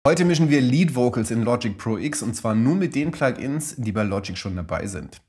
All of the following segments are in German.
Heute mischen wir Lead Vocals in Logic Pro X und zwar nur mit den Plugins, die bei Logic schon dabei sind.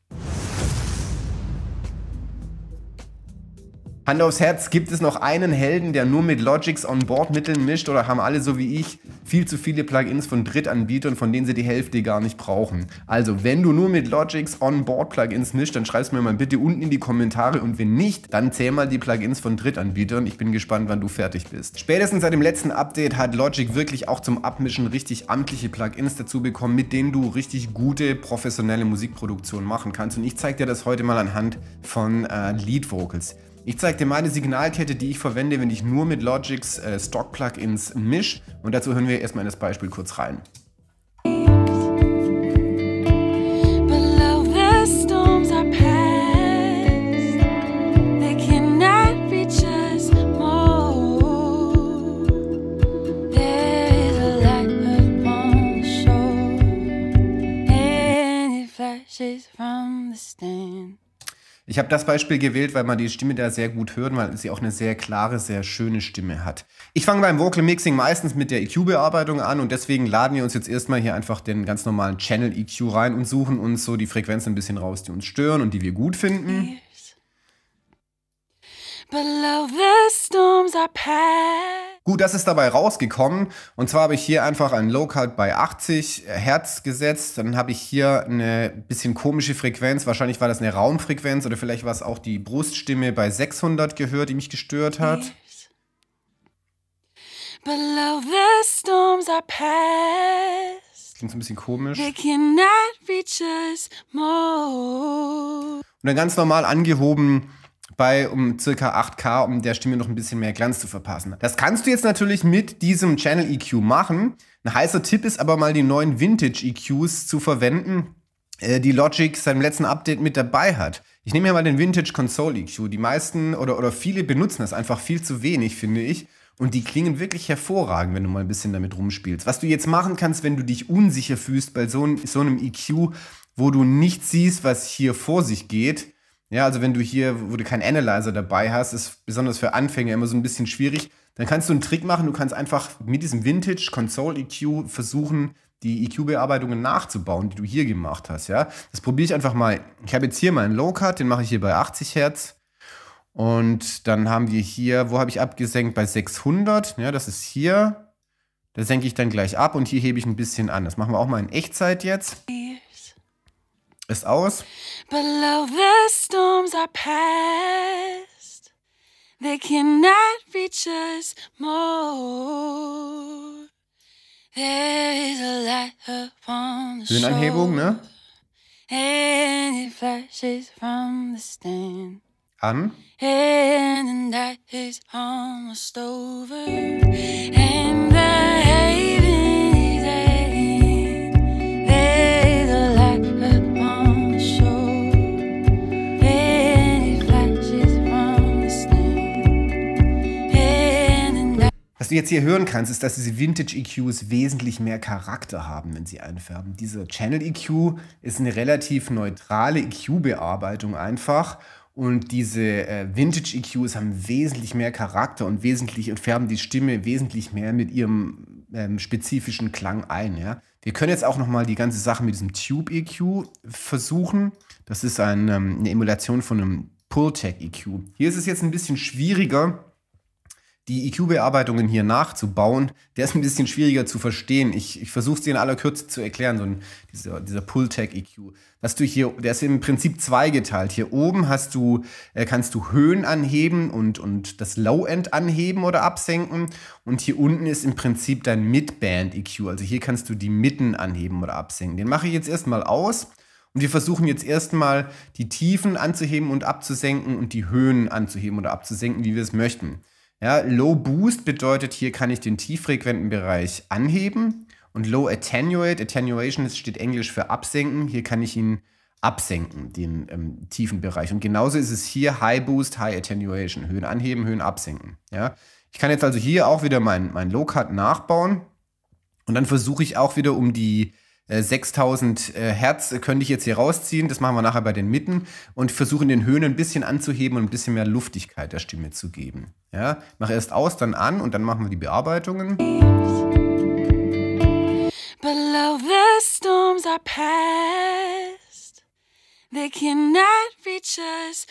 Hand aufs Herz, gibt es noch einen Helden, der nur mit Logics On-Board-Mitteln mischt oder haben alle so wie ich viel zu viele Plugins von Drittanbietern, von denen sie die Hälfte gar nicht brauchen? Also, wenn du nur mit Logics On-Board-Plugins mischt, dann schreib's mir mal bitte unten in die Kommentare und wenn nicht, dann zähl mal die Plugins von Drittanbietern. Ich bin gespannt, wann du fertig bist. Spätestens seit dem letzten Update hat Logic wirklich auch zum Abmischen richtig amtliche Plugins dazu bekommen, mit denen du richtig gute, professionelle Musikproduktion machen kannst. Und ich zeige dir das heute mal anhand von Lead Vocals. Ich zeige dir meine Signalkette, die ich verwende, wenn ich nur mit Logics Stock-Plugins mische. Und dazu hören wir erstmal in das Beispiel kurz rein. Ich habe das Beispiel gewählt, weil man die Stimme da sehr gut hört, weil sie auch eine sehr klare, sehr schöne Stimme hat. Ich fange beim Vocal Mixing meistens mit der EQ-Bearbeitung an und deswegen laden wir uns jetzt erstmal hier einfach den ganz normalen Channel EQ rein und suchen uns so die Frequenzen ein bisschen raus, die uns stören und die wir gut finden. Gut, das ist dabei rausgekommen und zwar habe ich hier einfach einen Low-Cut bei 80 Hertz gesetzt, dann habe ich hier eine bisschen komische Frequenz, wahrscheinlich war das eine Raumfrequenz oder vielleicht war es auch die Bruststimme bei 600 gehört, die mich gestört hat. Klingt so ein bisschen komisch. Und dann ganz normal angehoben bei um ca. 8K, um der Stimme noch ein bisschen mehr Glanz zu verpassen. Das kannst du jetzt natürlich mit diesem Channel EQ machen. Ein heißer Tipp ist aber mal die neuen Vintage EQs zu verwenden, die Logic seinem letzten Update mit dabei hat. Ich nehme hier mal den Vintage Console EQ. Die meisten oder viele benutzen das einfach viel zu wenig, finde ich. Und die klingen wirklich hervorragend, wenn du mal ein bisschen damit rumspielst. Was du jetzt machen kannst, wenn du dich unsicher fühlst bei so einem EQ, wo du nicht siehst, was hier vor sich geht. Ja, also wenn du hier, wo du keinen Analyzer dabei hast, ist besonders für Anfänger immer so ein bisschen schwierig. Dann kannst du einen Trick machen, du kannst einfach mit diesem Vintage Console EQ versuchen, die EQ-Bearbeitungen nachzubauen, die du hier gemacht hast. Ja, das probiere ich einfach mal. Ich habe jetzt hier meinen Low-Cut, den mache ich hier bei 80 Hertz. Und dann haben wir hier, wo habe ich abgesenkt? Bei 600. Ja, das ist hier. Da senke ich dann gleich ab und hier hebe ich ein bisschen an. Das machen wir auch mal in Echtzeit jetzt. Ist aus. Below the storms are past. They cannot reach us more. There is a light upon the shore. Höhenanhebung, ne? And it flashes from the stand. An. And the night is almost over. And the haven is in. There's a light upon the shore. And it flashes from the stand. And the night. Was du jetzt hier hören kannst, ist, dass diese Vintage EQs wesentlich mehr Charakter haben, wenn sie einfärben. Dieser Channel EQ ist eine relativ neutrale EQ-Bearbeitung einfach. Und diese Vintage EQs haben wesentlich mehr Charakter und färben die Stimme wesentlich mehr mit ihrem spezifischen Klang ein. Ja? Wir können jetzt auch nochmal die ganze Sache mit diesem Tube EQ versuchen. Das ist eine Emulation von einem Pultec EQ. Hier ist es jetzt ein bisschen schwieriger, die EQ-Bearbeitungen hier nachzubauen. Der ist ein bisschen schwieriger zu verstehen. Ich versuche es dir in aller Kürze zu erklären, dieser Pultec EQ. Der ist im Prinzip zweigeteilt. Hier oben kannst du Höhen anheben und das Low-End anheben oder absenken. Und hier unten ist im Prinzip dein Mid-Band EQ. Also hier kannst du die Mitten anheben oder absenken. Den mache ich jetzt erstmal aus. Und wir versuchen jetzt erstmal die Tiefen anzuheben und abzusenken und die Höhen anzuheben oder abzusenken, wie wir es möchten. Ja, Low Boost bedeutet, hier kann ich den tieffrequenten Bereich anheben und Low Attenuate, Attenuation steht Englisch für absenken, hier kann ich ihn absenken, den tiefen Bereich. Und genauso ist es hier High Boost, High Attenuation, Höhen anheben, Höhen absenken. Ja, ich kann jetzt also hier auch wieder mein Low Cut nachbauen und dann versuche ich auch wieder um die 6000 Hertz könnte ich jetzt hier rausziehen, das machen wir nachher bei den Mitten und versuche in den Höhen ein bisschen anzuheben und ein bisschen mehr Luftigkeit der Stimme zu geben. Ja, mache erst aus, dann an und dann machen wir die Bearbeitungen. storms are past, they cannot reach us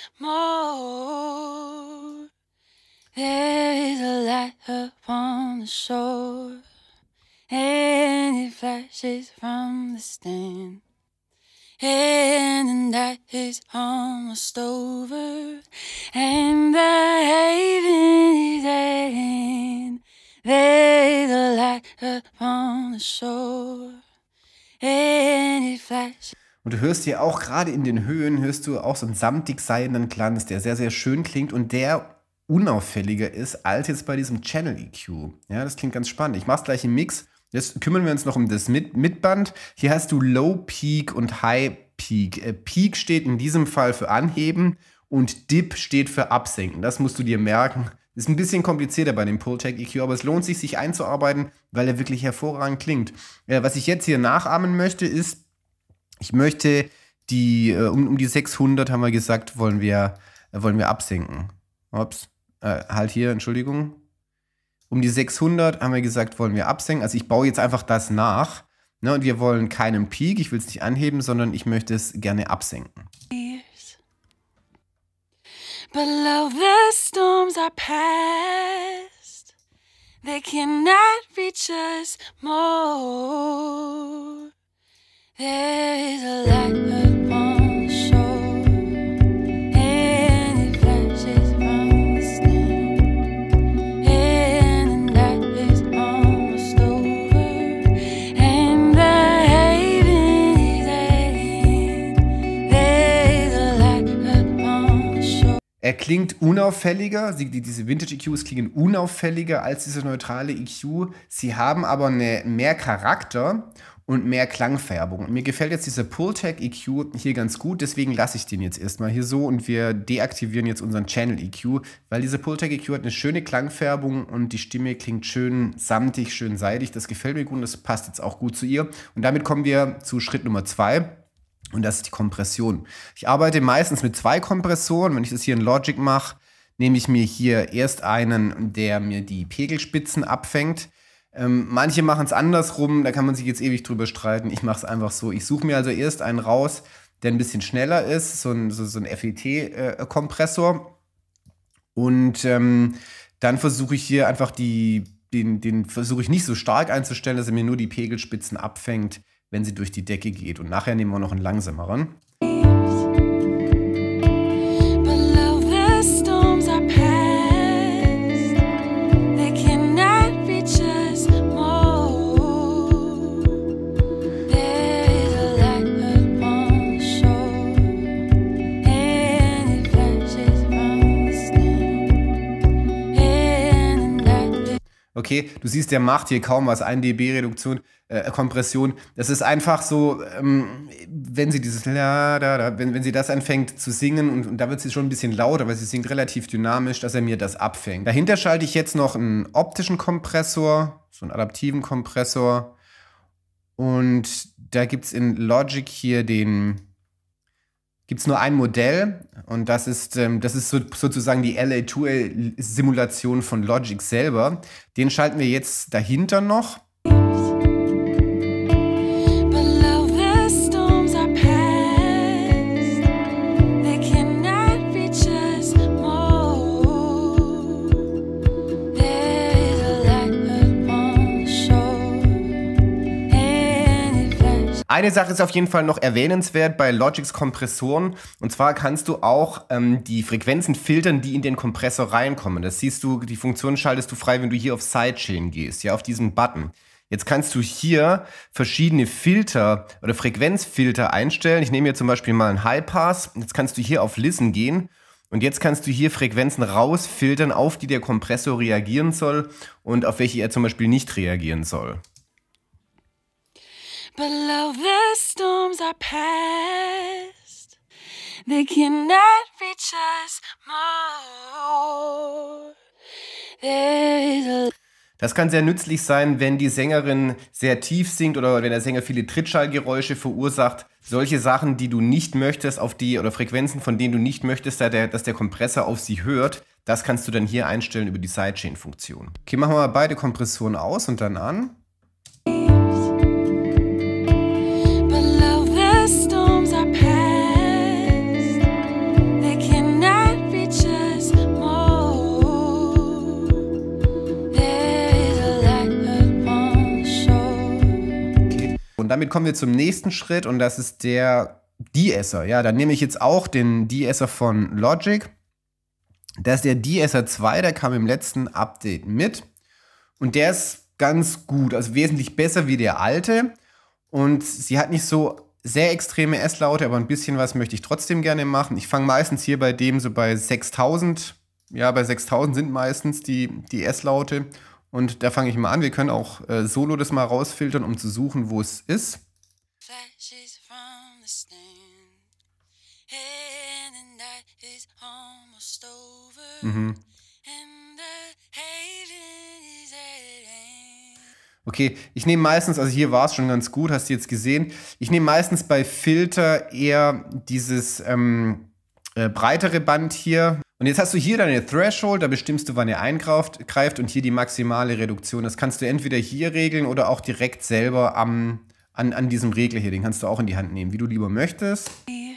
more. There is a light upon the shore, and it flashes from the stand. And the night is almost over, and the haven is at hand. There's a light upon the shore, and it flashes. Und du hörst hier auch gerade in den Höhen, hörst du auch so einen samtig seidenen Glanz, der sehr, sehr schön klingt und der unauffälliger ist als jetzt bei diesem Channel EQ. Ja, das klingt ganz spannend. Ich mache es gleich im Mix. Jetzt kümmern wir uns noch um das Midband. Hier hast du Low Peak und High Peak. Peak steht in diesem Fall für Anheben und Dip steht für Absenken. Das musst du dir merken. Ist ein bisschen komplizierter bei dem Pultec EQ, aber es lohnt sich einzuarbeiten, weil er wirklich hervorragend klingt. Was ich jetzt hier nachahmen möchte, ist, ich möchte die, um die 600 haben wir gesagt, wollen wir absenken. Ups, halt hier, Entschuldigung. Um die 600 haben wir gesagt, wollen wir absenken. Also ich baue jetzt einfach das nach. Ne, und wir wollen keinen Peak, ich will es nicht anheben, sondern ich möchte es gerne absenken. But love, the storms are past, they cannot reach us more. There is a light upon the shore, and it flashes from the stand. And the night is almost over, and the haven is at hand. There is a light upon the shore. Er klingt unauffälliger, diese Vintage EQs klingen unauffälliger als dieser neutrale EQ. Sie haben aber mehr Charakter und mehr Klangfärbung. Mir gefällt jetzt dieser Pultec EQ hier ganz gut, deswegen lasse ich den jetzt erstmal hier so und wir deaktivieren jetzt unseren Channel EQ, weil dieser Pultec EQ hat eine schöne Klangfärbung und die Stimme klingt schön samtig, schön seidig. Das gefällt mir gut und das passt jetzt auch gut zu ihr. Und damit kommen wir zu Schritt Nummer 2. Und das ist die Kompression. Ich arbeite meistens mit 2 Kompressoren. Wenn ich das hier in Logic mache, nehme ich mir hier erst einen, der mir die Pegelspitzen abfängt. Manche machen es andersrum, da kann man sich jetzt ewig drüber streiten. Ich mache es einfach so. Ich suche mir also erst einen raus, der ein bisschen schneller ist, so ein FET-Kompressor. Und dann versuche ich hier einfach den versuche ich nicht so stark einzustellen, dass er mir nur die Pegelspitzen abfängt, wenn sie durch die Decke geht. Und nachher nehmen wir noch einen langsameren. Okay, du siehst, der macht hier kaum was, 1 dB Reduktion, Kompression. Das ist einfach so, wenn sie dieses wenn sie das anfängt zu singen und da wird sie schon ein bisschen lauter, weil sie singt relativ dynamisch, dass er mir das abfängt. Dahinter schalte ich jetzt noch einen optischen Kompressor, so einen adaptiven Kompressor. Und da gibt es in Logic hier gibt es nur ein Modell und das ist sozusagen die LA2L-Simulation von Logic selber. Den schalten wir jetzt dahinter noch. Eine Sache ist auf jeden Fall noch erwähnenswert bei Logics Kompressoren. Und zwar kannst du auch die Frequenzen filtern, die in den Kompressor reinkommen. Das siehst du, die Funktion schaltest du frei, wenn du hier auf Sidechain gehst, ja, auf diesen Button. Jetzt kannst du hier verschiedene Filter oder Frequenzfilter einstellen. Ich nehme hier zum Beispiel mal einen High Pass. Jetzt kannst du hier auf Listen gehen. Und jetzt kannst du hier Frequenzen rausfiltern, auf die der Kompressor reagieren soll und auf welche er zum Beispiel nicht reagieren soll. But love, the storms are past, they cannot reach us more. There is a Das kann sehr nützlich sein, wenn die Sängerin sehr tief singt oder wenn der Sänger viele Trittschallgeräusche verursacht. Solche Sachen, die du nicht möchtest, oder Frequenzen, von denen du nicht möchtest, dass der Kompressor auf sie hört, das kannst du dann hier einstellen über die Sidechain-Funktion. Okay, machen wir mal beide Kompressoren aus und dann an. und damit kommen wir zum nächsten Schritt und das ist der De-Esser. Ja, dann nehme ich jetzt auch den De-Esser von Logic. Das ist der De-Esser 2, der kam im letzten Update mit. Und der ist ganz gut, also wesentlich besser wie der alte. Und sie hat nicht so sehr extreme S-Laute, aber ein bisschen was möchte ich trotzdem gerne machen. Ich fange meistens hier bei dem so bei 6000. Ja, bei 6000 sind meistens die S-Laute. Und da fange ich mal an. Wir können auch solo das mal rausfiltern, um zu suchen, wo es ist. Okay, ich nehme meistens, also hier war es schon ganz gut, hast du jetzt gesehen, ich nehme meistens bei Filter eher dieses breitere Band hier. Und jetzt hast du hier deine Threshold, da bestimmst du, wann er eingreift und hier die maximale Reduktion. Das kannst du entweder hier regeln oder auch direkt selber an diesem Regler hier. Den kannst du auch in die Hand nehmen, wie du lieber möchtest.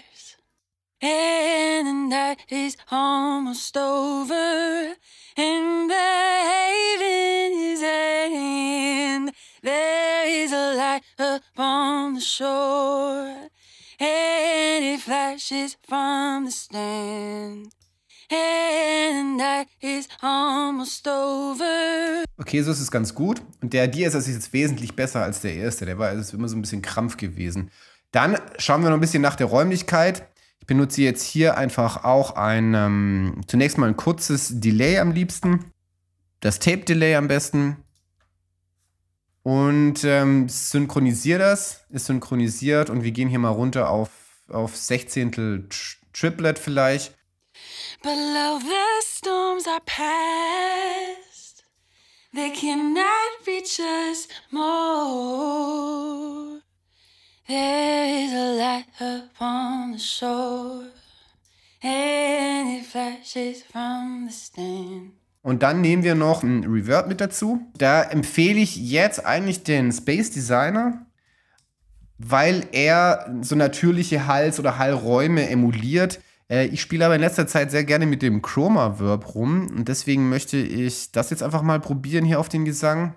And the night is almost over, and the haven is at hand. There is a light upon the shore, and it flashes from the stand. And the night is almost over. Okay, so ist es ganz gut. Und der De-Esser ist jetzt wesentlich besser als der erste. Der war also immer so ein bisschen Krampf gewesen. Dann schauen wir noch ein bisschen nach der Räumlichkeit. Ich benutze jetzt hier einfach auch zunächst mal ein kurzes Delay am liebsten. Das Tape-Delay am besten. Und synchronisiere das. Ist synchronisiert und wir gehen hier mal runter auf 16. Triplet vielleicht. Below the storms are past. They cannot reach us more. There is a light upon the shore, and it flashes from the stand. Und dann nehmen wir noch einen Reverb mit dazu. Da empfehle ich jetzt eigentlich den Space Designer, weil er so natürliche Hals- oder Hallräume emuliert. Ich spiele aber in letzter Zeit sehr gerne mit dem Chroma-Verb rum und deswegen möchte ich das jetzt einfach mal probieren hier auf den Gesang.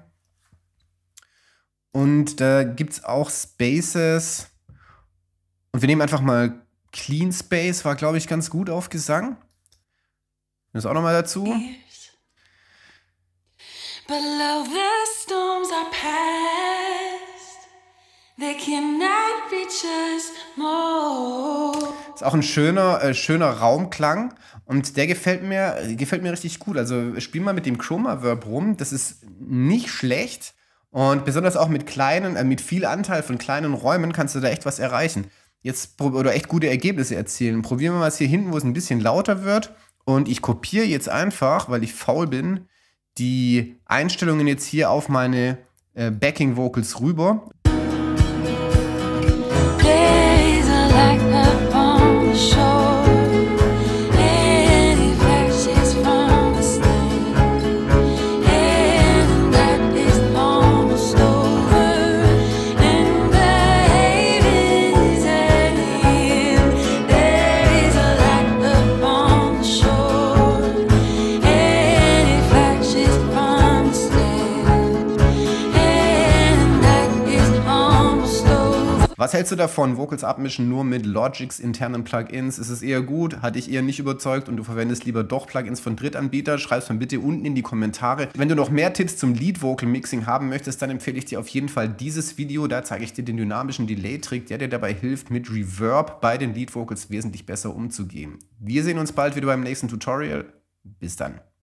Und da gibt es auch Spaces. Und wir nehmen einfach mal Clean Space, war, glaube ich, ganz gut auf Gesang. Das auch nochmal dazu. Below the storms are past. They cannot reach us more. Ist auch ein schöner Raumklang. Und der gefällt mir richtig gut. Also spiel mal mit dem Chroma-Verb rum. Das ist nicht schlecht. Und besonders auch mit viel Anteil von kleinen Räumen kannst du da echt was erreichen. Oder echt gute Ergebnisse erzielen. Probieren wir mal hier hinten, wo es ein bisschen lauter wird. Und ich kopiere jetzt einfach, weil ich faul bin, die Einstellungen jetzt hier auf meine Backing Vocals rüber. Was hältst du davon, Vocals abmischen nur mit Logics internen Plugins? Ist es eher gut? Hat dich eher nicht überzeugt und du verwendest lieber doch Plugins von Drittanbietern? Schreib's mir bitte unten in die Kommentare. Wenn du noch mehr Tipps zum Lead Vocal Mixing haben möchtest, dann empfehle ich dir auf jeden Fall dieses Video. Da zeige ich dir den dynamischen Delay-Trick, der dir dabei hilft, mit Reverb bei den Lead Vocals wesentlich besser umzugehen. Wir sehen uns bald wieder beim nächsten Tutorial. Bis dann.